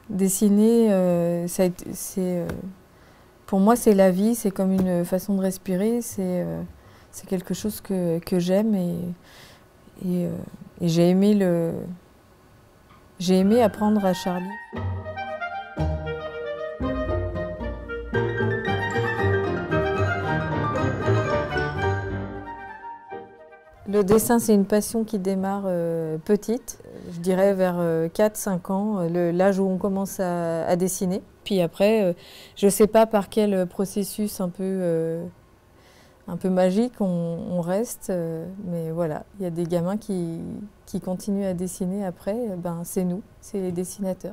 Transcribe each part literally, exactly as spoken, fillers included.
Dessiner, euh, ça a été- c'est, euh, pour moi, c'est la vie, c'est comme une façon de respirer, c'est euh, c'est quelque chose que, que j'aime et, et, euh, et j'ai aimé le, j'ai aimé apprendre à Charlie. Le dessin, c'est une passion qui démarre euh, petite, je dirais vers euh, quatre cinq ans, euh, l'âge où on commence à, à dessiner. Puis après, euh, je ne sais pas par quel processus un peu, euh, un peu magique on, on reste, euh, mais voilà, il y a des gamins qui, qui continuent à dessiner après, ben, c'est nous, c'est les dessinateurs.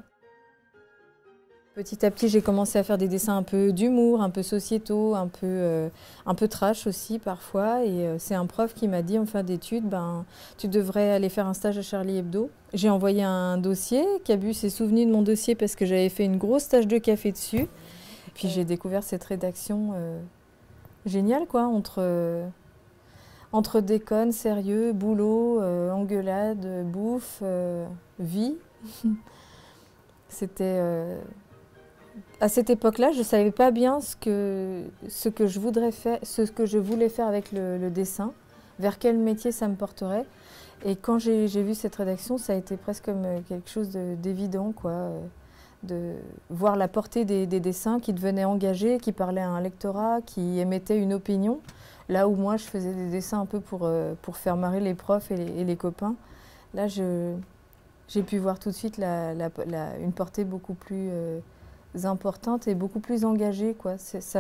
Petit à petit, j'ai commencé à faire des dessins un peu d'humour, un peu sociétaux, un peu, euh, un peu trash aussi parfois. Et euh, c'est un prof qui m'a dit en fin d'études, ben, tu devrais aller faire un stage à Charlie Hebdo. J'ai envoyé un dossier. Cabu s'est souvenu de mon dossier parce que j'avais fait une grosse tache de café dessus. Puis j'ai découvert cette rédaction euh, géniale, quoi, entre, euh, entre déconne, sérieux, boulot, euh, engueulade, bouffe, euh, vie. C'était... Euh, À cette époque-là, je ne savais pas bien ce que, ce que je voudrais faire, ce que je voulais faire avec le, le dessin, vers quel métier ça me porterait. Et quand j'ai vu cette rédaction, ça a été presque comme quelque chose d'évident, quoi, de voir la portée des, des dessins qui devenaient engagés, qui parlaient à un lectorat, qui émettaient une opinion. Là où moi, je faisais des dessins un peu pour, pour faire marrer les profs et les, et les copains. Là, j'ai pu voir tout de suite la, la, la, une portée beaucoup plus... Euh, importante et beaucoup plus engagée, quoi. Ça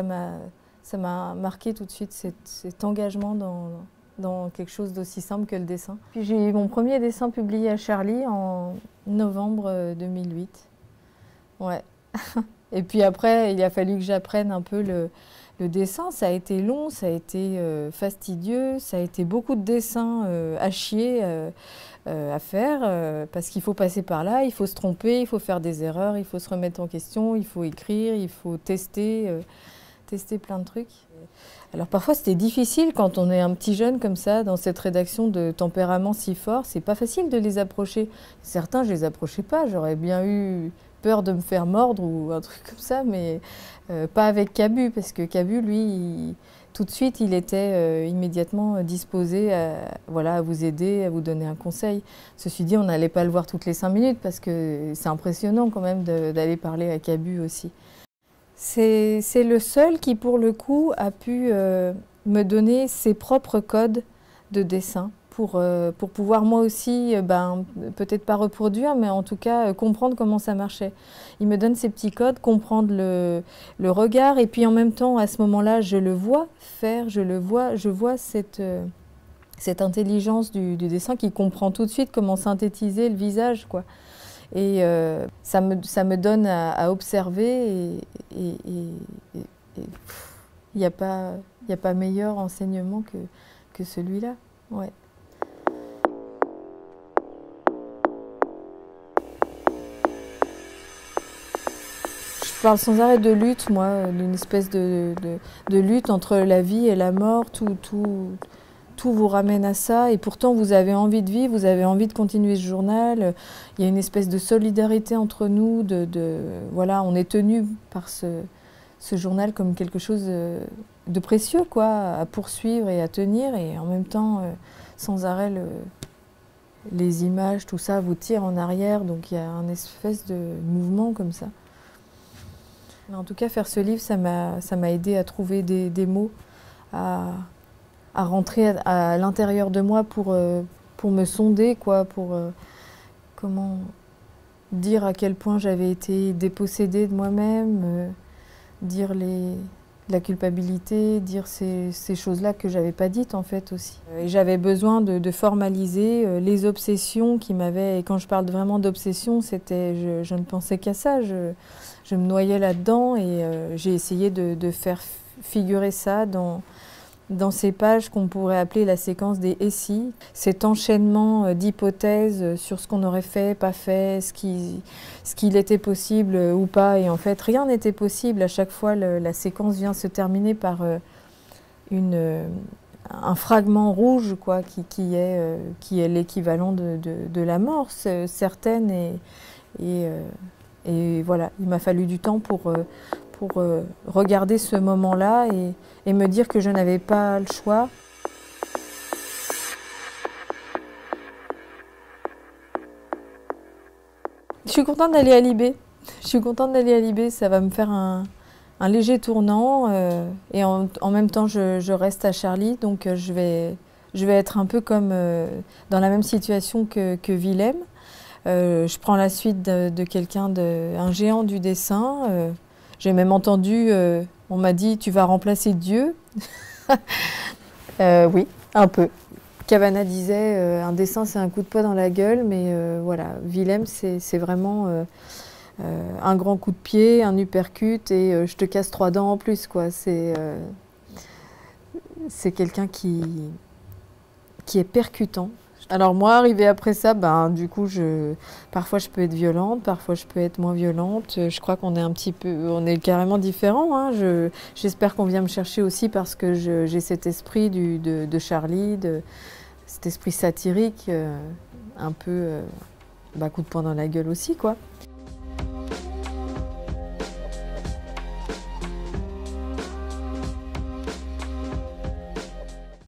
m'a marqué tout de suite cet, cet engagement dans, dans quelque chose d'aussi simple que le dessin. Puis j'ai eu mon premier dessin publié à Charlie en novembre deux mille huit. Ouais. Et puis après, il a fallu que j'apprenne un peu le, le dessin. Ça a été long, ça a été euh, fastidieux, ça a été beaucoup de dessins euh, à chier. Euh, Euh, à faire, euh, parce qu'il faut passer par là, il faut se tromper, il faut faire des erreurs, il faut se remettre en question, il faut écrire, il faut tester, euh, tester plein de trucs. Alors parfois c'était difficile quand on est un petit jeune comme ça, dans cette rédaction de tempérament si fort, c'est pas facile de les approcher. Certains je les approchais pas, j'aurais bien eu peur de me faire mordre ou un truc comme ça, mais euh, pas avec Cabu, parce que Cabu lui... Il, tout de suite, il était euh, immédiatement disposé à, voilà, à vous aider, à vous donner un conseil. Ceci dit, on n'allait pas le voir toutes les cinq minutes parce que c'est impressionnant quand même d'aller parler à Cabu aussi. C'est le seul qui, pour le coup, a pu euh, me donner ses propres codes de dessin pour, euh, pour pouvoir moi aussi, ben, peut-être pas reproduire, mais en tout cas euh, comprendre comment ça marchait. Il me donne ces petits codes, comprendre le, le regard, et puis en même temps, à ce moment-là, je le vois faire, je le vois, je vois cette, euh, cette intelligence du, du dessin qui comprend tout de suite comment synthétiser le visage, quoi. Et euh, ça, me, ça me donne à, à observer, et il n'y a pas, y a pas meilleur enseignement que, que celui-là. Ouais. Je parle sans arrêt de lutte, moi, d'une espèce de, de, de lutte entre la vie et la mort. Tout, tout, tout vous ramène à ça. Et pourtant, vous avez envie de vivre, vous avez envie de continuer ce journal. Il y a une espèce de solidarité entre nous. De, de, voilà, on est tenu par ce, ce journal comme quelque chose de précieux, quoi, à poursuivre et à tenir. Et en même temps, sans arrêt, le, les images, tout ça vous tire en arrière. Donc il y a un espèce de mouvement comme ça. En tout cas, faire ce livre, ça m'a aidé à trouver des, des mots, à, à rentrer à, à l'intérieur de moi pour, euh, pour me sonder, quoi, pour euh, comment dire à quel point j'avais été dépossédée de moi-même, euh, dire les, la culpabilité, dire ces, ces choses-là que j'avais pas dites en fait aussi. Et j'avais besoin de, de formaliser euh, les obsessions qui m'avaient, et quand je parle vraiment d'obsession, c'était, je, je ne pensais qu'à ça. Je, Je me noyais là-dedans et euh, j'ai essayé de, de faire figurer ça dans, dans ces pages qu'on pourrait appeler la séquence des « et si », cet enchaînement d'hypothèses sur ce qu'on aurait fait, pas fait, ce qu'il ce qu'il était possible ou pas. Et en fait, rien n'était possible. À chaque fois, le, la séquence vient se terminer par euh, une, euh, un fragment rouge, quoi, qui, qui est, euh, qui est l'équivalent de, de, de la mort, certaine et... et euh, Et voilà, il m'a fallu du temps pour, euh, pour euh, regarder ce moment-là et, et me dire que je n'avais pas le choix. Je suis contente d'aller à l'I B. Je suis contente d'aller à l'I B, ça va me faire un, un léger tournant euh, et en, en même temps je, je reste à Charlie, donc euh, je, vais, je vais être un peu comme euh, dans la même situation que, que Willem. Euh, je prends la suite de, de quelqu'un, de, un géant du dessin. Euh, J'ai même entendu, euh, on m'a dit tu vas remplacer Dieu. euh, oui, un peu. Cavana disait euh, un dessin c'est un coup de poing dans la gueule, mais euh, voilà, Willem c'est vraiment euh, euh, un grand coup de pied, un uppercut et euh, je te casse trois dents en plus, quoi. C'est euh, c'est quelqu'un qui, qui est percutant. Alors moi, arrivé après ça, ben, du coup, je, parfois je peux être violente, parfois je peux être moins violente. Je crois qu'on est un petit peu, on est carrément différents. Hein. Je, j'espère qu'on vient me chercher aussi parce que j'ai cet esprit du, de, de Charlie, de, cet esprit satirique, euh, un peu euh, bah, coup de poing dans la gueule aussi, quoi.